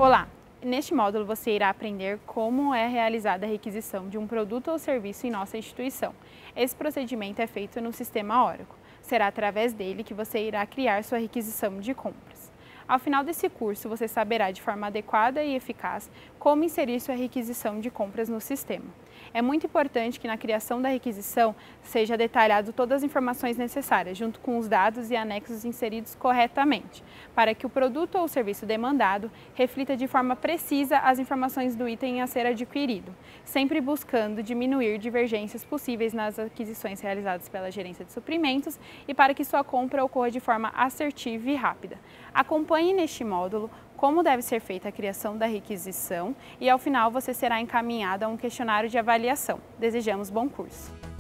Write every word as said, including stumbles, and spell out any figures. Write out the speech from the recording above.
Olá! Neste módulo você irá aprender como é realizada a requisição de um produto ou serviço em nossa instituição. Esse procedimento é feito no sistema Oracle. Será através dele que você irá criar sua requisição de compras. Ao final desse curso, você saberá de forma adequada e eficaz como inserir sua requisição de compras no sistema. É muito importante que na criação da requisição seja detalhado todas as informações necessárias, junto com os dados e anexos inseridos corretamente, para que o produto ou serviço demandado reflita de forma precisa as informações do item a ser adquirido, sempre buscando diminuir divergências possíveis nas aquisições realizadas pela gerência de suprimentos e para que sua compra ocorra de forma assertiva e rápida. Acompanhe neste módulo como deve ser feita a criação da requisição e, ao final, você será encaminhado a um questionário de avaliação. Desejamos bom curso!